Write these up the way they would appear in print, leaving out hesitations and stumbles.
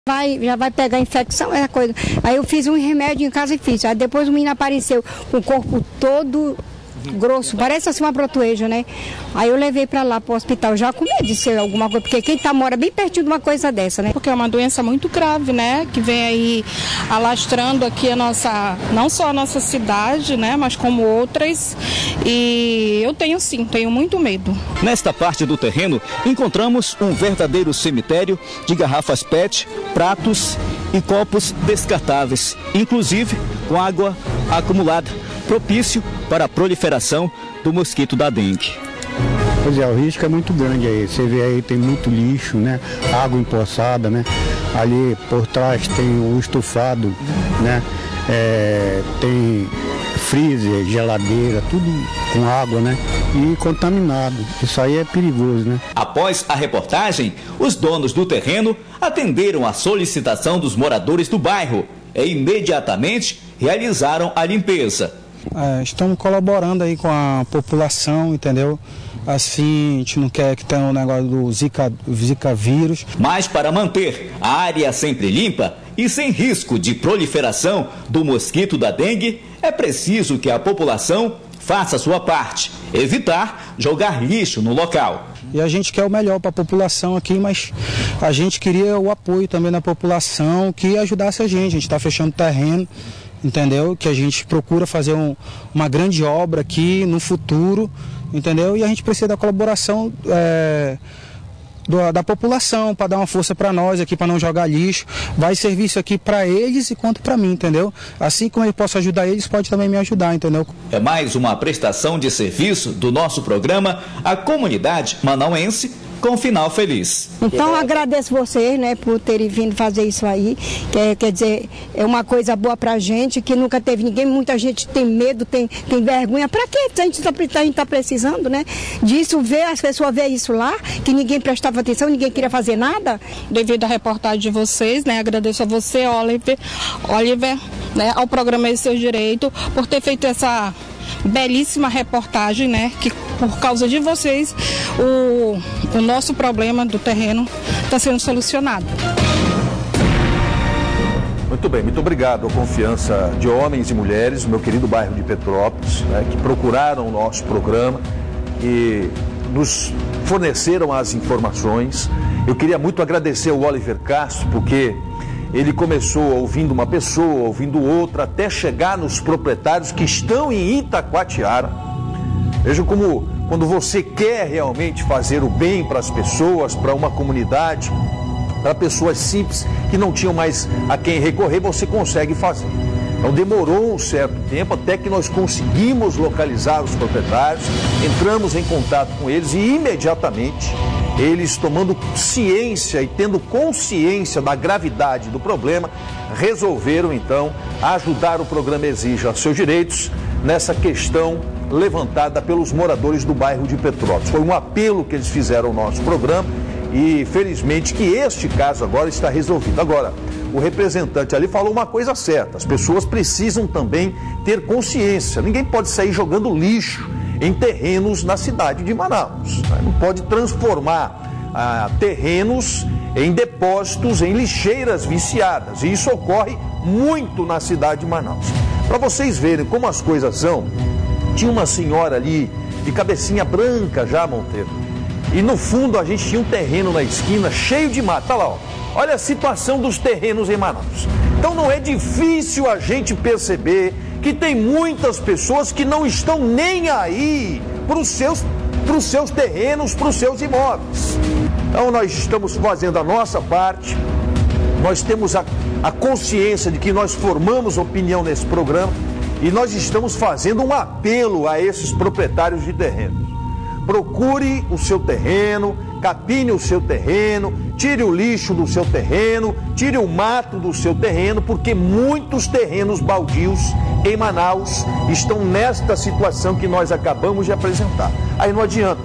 Já vai pegar infecção, essa coisa. Aí eu fiz um remédio em casa e fiz. Aí depois o menino apareceu com o corpo todo grosso, parece assim uma brotoeja, né? Aí eu levei pra lá pro hospital, já com medo de ser alguma coisa, porque quem mora bem pertinho de uma coisa dessa, né? Porque é uma doença muito grave, né? Que vem aí alastrando aqui não só a nossa cidade, né? Mas como outras. E eu tenho muito medo. Nesta parte do terreno, encontramos um verdadeiro cemitério de garrafas PET, pratos e copos descartáveis, inclusive com água acumulada, propício para a proliferação do mosquito da dengue. Pois é, o risco é muito grande aí. Você vê aí, tem muito lixo, né? Água empoçada, né? Ali por trás tem o estufado, né? Tem freezer, geladeira, tudo com água, né? E contaminado. Isso aí é perigoso, né? Após a reportagem, os donos do terreno atenderam a solicitação dos moradores do bairro e imediatamente realizaram a limpeza. Estamos colaborando aí com a população, entendeu? Assim, a gente não quer que tenha um negócio do Zika vírus. Mas para manter a área sempre limpa e sem risco de proliferação do mosquito da dengue, é preciso que a população faça a sua parte, evitar jogar lixo no local. E a gente quer o melhor para a população aqui, mas a gente queria o apoio também da população que ajudasse a gente está fechando terreno, entendeu? Que a gente procura fazer uma grande obra aqui no futuro, entendeu? E a gente precisa da colaboração da população para dar uma força para nós aqui, para não jogar lixo. Vai servir isso aqui para eles e quanto para mim, entendeu? Assim como eu posso ajudar eles, pode também me ajudar, entendeu? É mais uma prestação de serviço do nosso programa à comunidade manauense com final feliz. Então agradeço vocês, né, por terem vindo fazer isso aí, quer dizer, é uma coisa boa pra gente, que nunca teve ninguém, muita gente tem medo, tem vergonha, pra quê? A gente tá precisando, né, disso, as pessoas ver isso lá, que ninguém prestava atenção, ninguém queria fazer nada. Devido à reportagem de vocês, né, agradeço a você, Oliver, né, ao programa Esse Seu Direito, por ter feito essa belíssima reportagem, né, que por causa de vocês o nosso problema do terreno está sendo solucionado. Muito bem, muito obrigado à confiança de homens e mulheres, no meu querido bairro de Petrópolis, né, que procuraram o nosso programa e nos forneceram as informações. Eu queria muito agradecer ao Oliver Castro, porque ele começou ouvindo uma pessoa, ouvindo outra, até chegar nos proprietários que estão em Itacoatiara. Veja como, quando você quer realmente fazer o bem para as pessoas, para uma comunidade, para pessoas simples que não tinham mais a quem recorrer, você consegue fazer. Então demorou um certo tempo até que nós conseguimos localizar os proprietários, entramos em contato com eles e imediatamente eles, tomando ciência e tendo consciência da gravidade do problema, resolveram então ajudar o programa Exija Seus Direitos nessa questão levantada pelos moradores do bairro de Petrópolis. Foi um apelo que eles fizeram ao nosso programa e felizmente que este caso agora está resolvido. Agora, o representante ali falou uma coisa certa, as pessoas precisam também ter consciência, ninguém pode sair jogando lixo em terrenos na cidade de Manaus, não pode transformar terrenos em depósitos, em lixeiras viciadas, e isso ocorre muito na cidade de Manaus. Para vocês verem como as coisas são, tinha uma senhora ali de cabecinha branca já, Monteiro, e no fundo a gente tinha um terreno na esquina cheio de mato, tá lá, ó. Olha a situação dos terrenos em Manaus. Então não é difícil a gente perceber que tem muitas pessoas que não estão nem aí para os seus terrenos, para os seus imóveis. Então nós estamos fazendo a nossa parte, nós temos a consciência de que nós formamos opinião nesse programa e nós estamos fazendo um apelo a esses proprietários de terrenos. Procure o seu terreno, capine o seu terreno, tire o lixo do seu terreno, tire o mato do seu terreno, porque muitos terrenos baldios em Manaus estão nesta situação que nós acabamos de apresentar. Aí não adianta,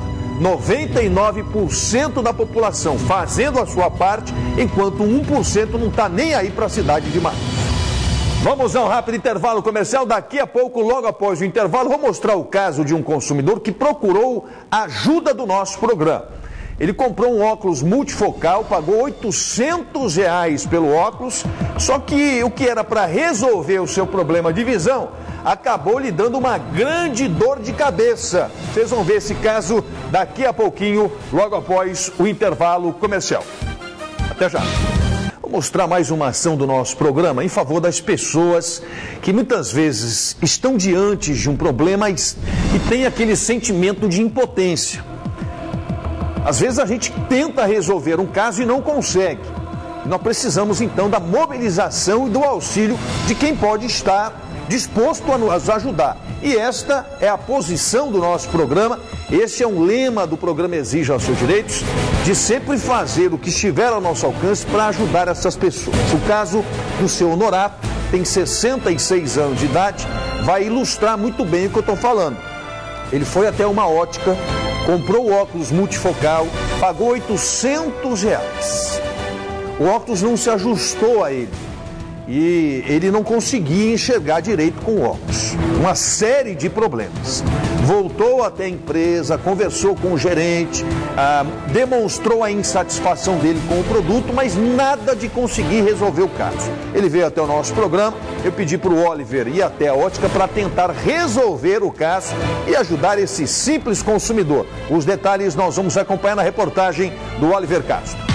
99% da população fazendo a sua parte, enquanto 1% não está nem aí para a cidade de Manaus. Vamos a um rápido intervalo comercial. Daqui a pouco, logo após o intervalo, vou mostrar o caso de um consumidor que procurou a ajuda do nosso programa. Ele comprou um óculos multifocal, pagou R$800 pelo óculos, só que o que era para resolver o seu problema de visão, acabou lhe dando uma grande dor de cabeça. Vocês vão ver esse caso daqui a pouquinho, logo após o intervalo comercial. Até já. Vou mostrar mais uma ação do nosso programa em favor das pessoas que muitas vezes estão diante de um problema e tem aquele sentimento de impotência. Às vezes a gente tenta resolver um caso e não consegue. Nós precisamos então da mobilização e do auxílio de quem pode estar disposto a nos ajudar. E esta é a posição do nosso programa, esse é um lema do programa Exija Seus Direitos, de sempre fazer o que estiver ao nosso alcance para ajudar essas pessoas. O caso do seu Honorato, tem 66 anos de idade, vai ilustrar muito bem o que eu estou falando. Ele foi até uma ótica, comprou o óculos multifocal, pagou R$800. O óculos não se ajustou a ele e ele não conseguia enxergar direito com o óculos. Uma série de problemas. Voltou até a empresa, conversou com o gerente, demonstrou a insatisfação dele com o produto, mas nada de conseguir resolver o caso. Ele veio até o nosso programa, eu pedi para o Oliver ir até a ótica para tentar resolver o caso e ajudar esse simples consumidor. Os detalhes nós vamos acompanhar na reportagem do Oliver Castro.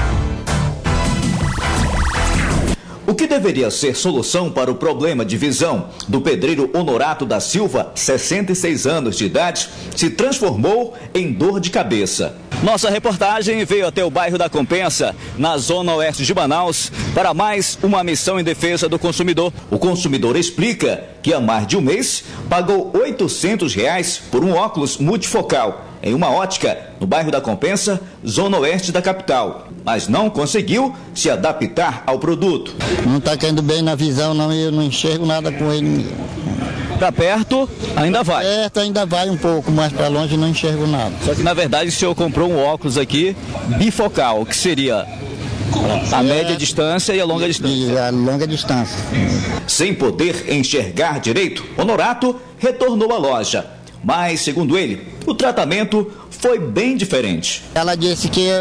O que deveria ser solução para o problema de visão do pedreiro Honorato da Silva, 66 anos de idade, se transformou em dor de cabeça. Nossa reportagem veio até o bairro da Compensa, na zona oeste de Manaus, para mais uma missão em defesa do consumidor. O consumidor explica que há mais de um mês pagou R$800 por um óculos multifocal em uma ótica no bairro da Compensa, zona oeste da capital, mas não conseguiu se adaptar ao produto. Não está caindo bem na visão, não, eu não enxergo nada com ele. Para perto ainda vai. Perto ainda vai um pouco, mas para longe não enxergo nada. Só que na verdade o senhor comprou um óculos aqui bifocal, que seria a média distância e a longa distância. A longa distância. Sem poder enxergar direito, Honorato retornou à loja. Mas, segundo ele, o tratamento foi bem diferente. Ela disse que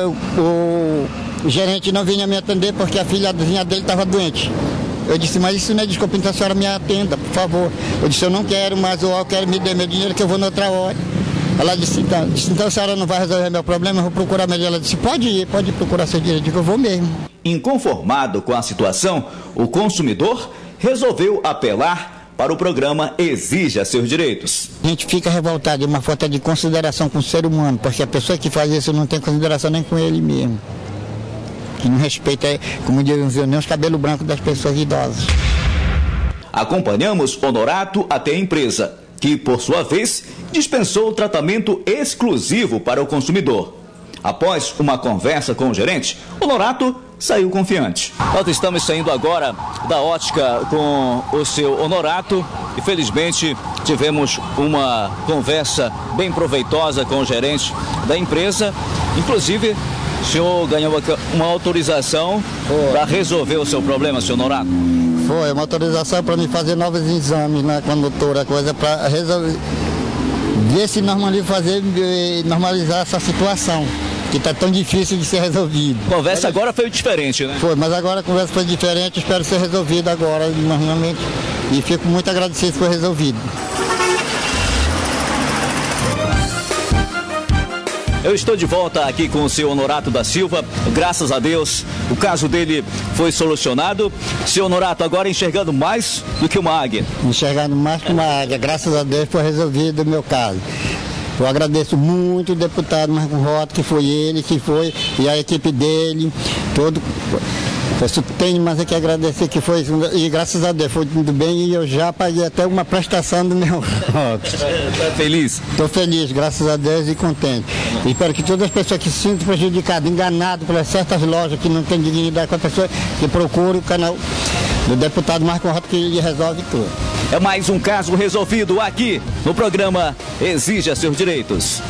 o gerente não vinha me atender porque a filhazinha dele estava doente. Eu disse, mas isso não é desculpa, então a senhora me atenda, por favor. Eu disse, eu não quero mais, eu quero me dar meu dinheiro que eu vou noutra hora. Ela disse, então a senhora não vai resolver meu problema, eu vou procurar melhor. Ela disse, pode ir, pode procurar seu dinheiro. Eu digo, eu vou mesmo. Inconformado com a situação, o consumidor resolveu apelar para o programa Exija Seus Direitos. A gente fica revoltado, é uma falta de consideração com o ser humano, porque a pessoa que faz isso não tem consideração nem com ele mesmo. Que não respeita, como dizem, nem os cabelos brancos das pessoas idosas. Acompanhamos Honorato até a empresa, que, por sua vez, dispensou o tratamento exclusivo para o consumidor. Após uma conversa com o gerente, Honorato saiu confiante. Nós estamos saindo agora da ótica com o seu Honorato e felizmente tivemos uma conversa bem proveitosa com o gerente da empresa. Inclusive, o senhor ganhou uma autorização para resolver o seu problema, senhor Honorato? Foi, uma autorização para me fazer novos exames na condutora, coisa para resolver, ver se normalizar essa situação, que está tão difícil de ser resolvido. A conversa agora foi diferente, né? Foi, mas agora a conversa foi diferente, espero ser resolvida agora, normalmente, e fico muito agradecido por resolvido. Eu estou de volta aqui com o senhor Honorato da Silva. Graças a Deus, o caso dele foi solucionado. Senhor Honorato, agora enxergando mais do que uma águia. Enxergando mais que uma águia. Graças a Deus foi resolvido o meu caso. Eu agradeço muito o deputado Marco Rota, que foi ele, que foi, e a equipe dele, todo. Eu tenho mais aqui a agradecer que foi, e graças a Deus foi tudo bem, e eu já paguei até uma prestação do meu óculos. Está feliz? Estou feliz, graças a Deus, e contente. E espero que todas as pessoas que se sintam prejudicadas, enganadas por certas lojas que não têm dignidade com a pessoa, que procurem o canal do deputado Marco Rota, que ele resolve tudo. É mais um caso resolvido aqui no programa Exija Seus Direitos.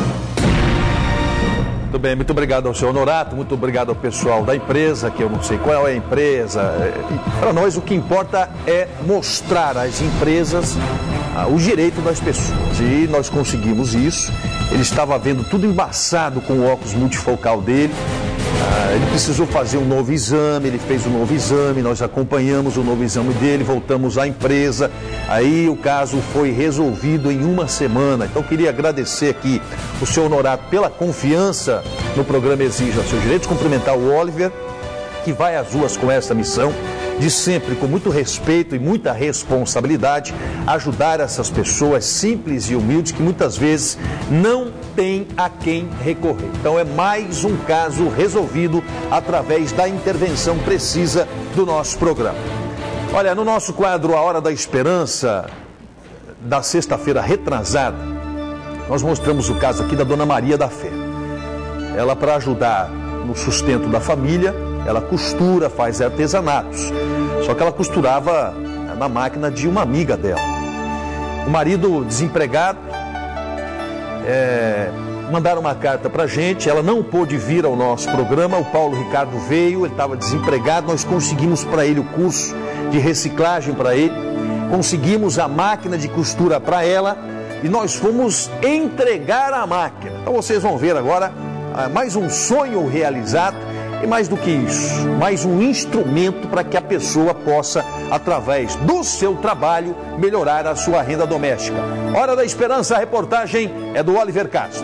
Muito bem, muito obrigado ao senhor Honorato, muito obrigado ao pessoal da empresa, que eu não sei qual é a empresa. Para nós o que importa é mostrar às empresas o direito das pessoas. E nós conseguimos isso. Ele estava vendo tudo embaçado com o óculos multifocal dele. Ele precisou fazer um novo exame, ele fez um novo exame, nós acompanhamos o novo exame dele, voltamos à empresa, aí o caso foi resolvido em uma semana. Então queria agradecer aqui o senhor Honorato pela confiança no programa Exija Seus Direitos, cumprimentar o Oliver, que vai às ruas com essa missão, de sempre, com muito respeito e muita responsabilidade, ajudar essas pessoas simples e humildes que muitas vezes não têm a quem recorrer. Então é mais um caso resolvido através da intervenção precisa do nosso programa. Olha, no nosso quadro A Hora da Esperança, da sexta-feira retrasada, nós mostramos o caso aqui da Dona Maria da Fé. Ela, para ajudar no sustento da família, ela costura, faz artesanatos. Só que ela costurava na máquina de uma amiga dela. O marido desempregado, mandaram uma carta para a gente, ela não pôde vir ao nosso programa, o Paulo Ricardo veio, ele estava desempregado, nós conseguimos para ele o curso de reciclagem para ele, conseguimos a máquina de costura para ela e nós fomos entregar a máquina. Então vocês vão ver agora mais um sonho realizado. E mais do que isso, mais um instrumento para que a pessoa possa, através do seu trabalho, melhorar a sua renda doméstica. Hora da Esperança, a reportagem é do Oliver Castro.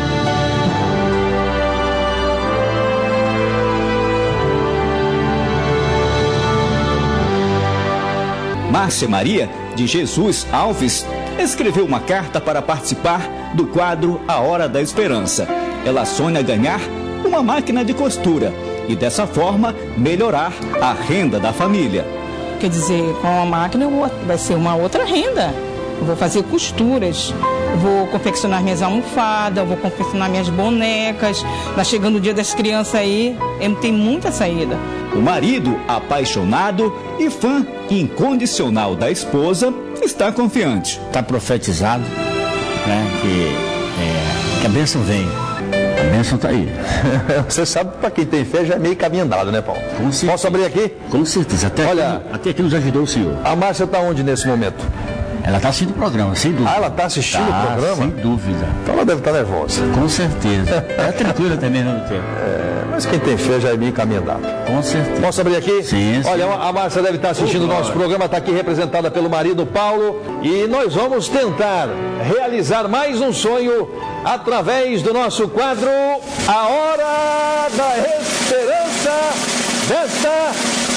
Márcia Maria de Jesus Alves escreveu uma carta para participar do quadro A Hora da Esperança. Ela sonha ganhar uma máquina de costura e dessa forma melhorar a renda da família. Quer dizer, com a máquina vai ser uma outra renda. Eu vou fazer costuras, vou confeccionar minhas almofadas, vou confeccionar minhas bonecas. Tá chegando o Dia das Crianças aí, tem muita saída. O marido, apaixonado e fã incondicional da esposa, está confiante. Está profetizado, né, que a bênção vem. A bênção está aí. Você sabe que para quem tem fé já é meio caminho andado, né, Paulo? Com certeza. Posso abrir aqui? Com certeza. Até aqui nos ajudou o senhor. A Márcia está onde nesse momento? Ela está assistindo o programa, sem dúvida. Ah, ela está assistindo o programa? Sem dúvida. Então ela deve estar nervosa. Com certeza. É tranquila também, não tem? Mas quem tem fé já é meio caminho andado. Com certeza. Posso abrir aqui? Sim. Olha, a Márcia deve estar assistindo o nosso programa, está aqui representada pelo marido Paulo. E nós vamos tentar realizar mais um sonho através do nosso quadro A Hora da Esperança desta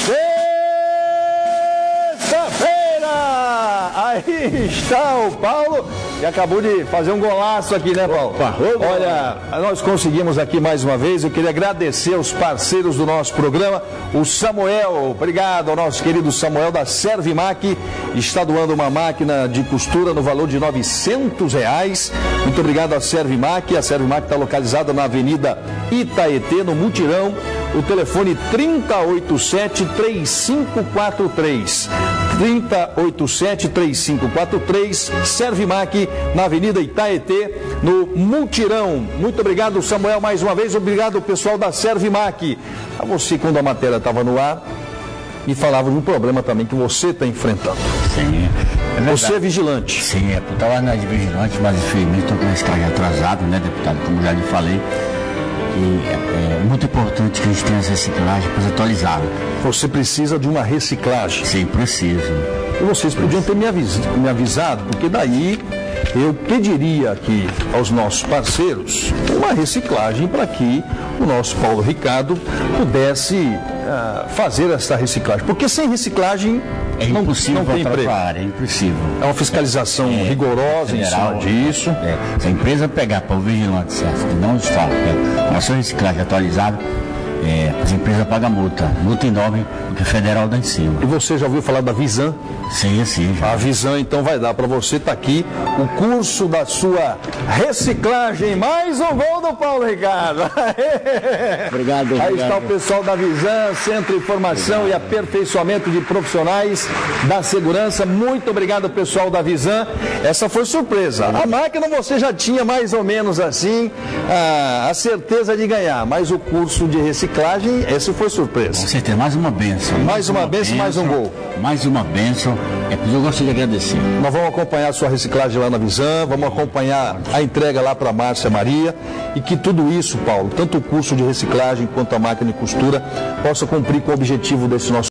sexta-feira. Aí está o Paulo, que acabou de fazer um golaço aqui, né, Paulo? Olha, nós conseguimos aqui mais uma vez. Eu queria agradecer aos parceiros do nosso programa. O Samuel, obrigado ao nosso querido Samuel da Servimac, está doando uma máquina de costura no valor de R$900. Muito obrigado à Servimac. A Servimac está localizada na Avenida Itaetê, no Mutirão. O telefone 3087-3543. 3087-3543, Servimac, na Avenida Itaetê, no Mutirão. Muito obrigado, Samuel, mais uma vez. Obrigado, pessoal da Servimac. A você, quando a matéria estava no ar, me falava de um problema também que você está enfrentando. Sim, é verdade. Você é vigilante. Sim, eu estava na de vigilante, mas infelizmente estou com a escala atrasado, né, deputado, como já lhe falei. E é muito importante que a gente tenha essa reciclagem atualizada. Você precisa de uma reciclagem? Sim, preciso. E vocês podiam ter me avisado, porque daí eu pediria aqui aos nossos parceiros uma reciclagem para que o nosso Paulo Ricardo pudesse fazer essa reciclagem. Porque sem reciclagem é impossível não tem emprego. É impossível. É uma fiscalização rigorosa federal, em cima disso. Se a empresa pegar para o vigilante certo, que não está com a sua reciclagem atualizada, a empresa paga multa enorme, porque o federal dá em cima. E você já ouviu falar da Visan? Sim, sim. Já. A Visan então vai dar para você, está aqui o curso da sua reciclagem. Mais um gol do Paulo Ricardo. Obrigado. Aí está o pessoal da Visan, Centro de Formação e Aperfeiçoamento de Profissionais da Segurança. Muito obrigado, pessoal da Visan. Essa foi surpresa. A máquina você já tinha mais ou menos assim a certeza de ganhar, mas o curso de reciclagem reciclagem, esse foi surpresa. Com certeza, mais uma bênção. Mais uma bênção, mais um gol. Mais uma bênção. Eu gostaria de agradecer. Nós vamos acompanhar a sua reciclagem lá na Visan, vamos acompanhar a entrega lá para a Márcia Maria e que tudo isso, Paulo, tanto o curso de reciclagem quanto a máquina de costura, possa cumprir com o objetivo desse nosso